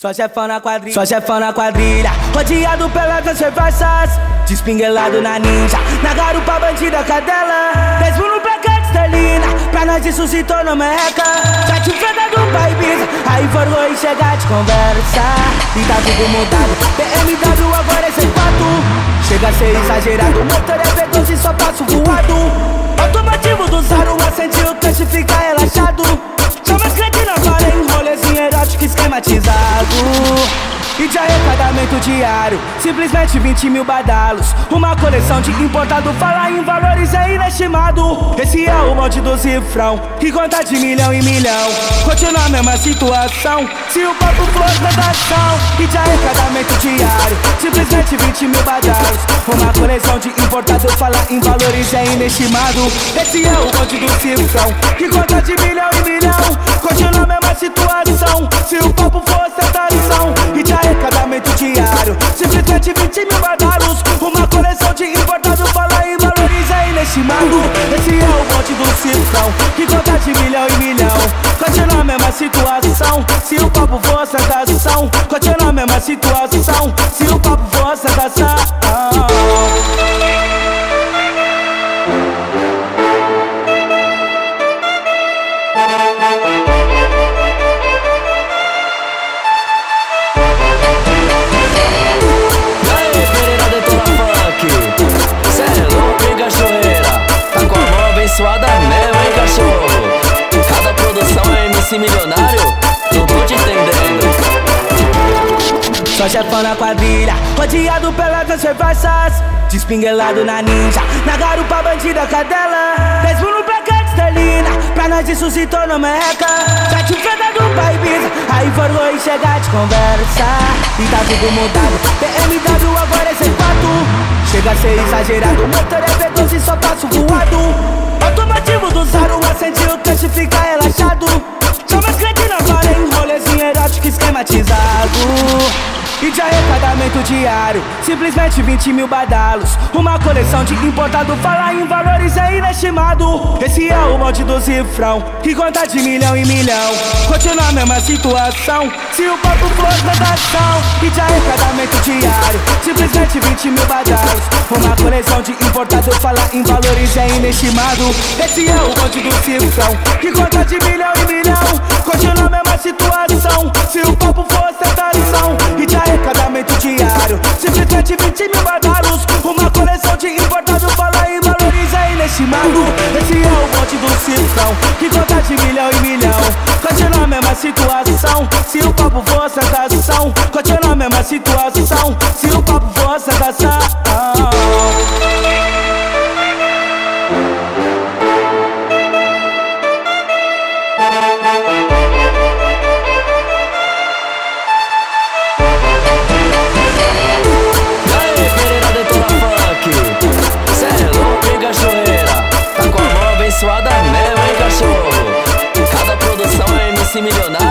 Só chefão na quadrilha, só chefão na quadrilha. Rodeado pelas conversas, despinguelado na ninja. Na garupa bandida cadela, 10 mil no placar de esterlina. Pra nós isso se tornou meca. Já te enfrenta do pai Ibiza, aí forgou e chega de conversa. E tá tudo mudado, BMW agora é sem pato. Chega a ser exagerado, o motor é V12 e só passo voado. Automotivo do Zaro, acende o touch e fica relaxado. Chama as crente na vara em rolezinho erótico esquematizado. E de arrecadamento diário, simplesmente 20 mil badalos. Uma coleção de importado, falar em valores é inestimado. Esse é o monte do cifrão, que conta de milhão em milhão. Continua a mesma situação, se o papo for tentação. E de arrecadamento diário, simplesmente 20 mil badalos. Uma coleção de importado, falar em valores é inestimado. Esse é o monte do cifrão, que conta de milhão em milhão. Continua a mesma situação, se o papo for tentação. E de arrecadamento diário, simplesmente 20 mil badalos. Uma coleção de importado, fala em valores é inestimado. Esse é o monte do cifrão, que conta de milhão em milhão. Continua a mesma situação, se o papo for sensação. Continua a mesma situação, se o papo for sensação. Suada mesmo, hein, cachorro? Cada produção é MC milionário, não tô te entendendo. Só chefão na quadrilha, rodeado pelas conversas, despinguelado na ninja. Na garupa bandida cadela, 10 mil no placar de esterlina. Pra nós isso se tornou meca. Já te enfrenta do pai Ibiza, aí forgou e chega de conversa. E tá tudo mudado, BMW agora é sem pato. Chega a ser exagerado, o motor é V12 e só passo voado. Automotivo do Zaro, acende o touch e fica relaxado. Chama as crente na vara em rolezinho erótico esquematizado. E de arrecadamento diário, simplesmente 20 mil badalos. Uma coleção de importado, falar em valores é inestimado. Esse é o monte do cifrão, que conta de milhão em milhão. Continua a mesma situação, se o papo for tentação. E de arrecadamento diário, simplesmente 20 mil badalos. Uma coleção de importado, falar em valores é inestimado. Esse é o monte do cifrão, que conta de milhão em milhão. Continua a mesma situação, se o papo for tentação. E de arrecadamento diário, simplesmente 20 mil badalos. Uma coleção de importado, fala em valores é inestimado. Esse é o monte do cifrão, que conta de milhão em milhão. Continua a mesma situação, se o papo for sensação. Continua a mesma situação, se o papo for sensação. Suada mesmo, hein, cachorro? Cada produção é MC milionário.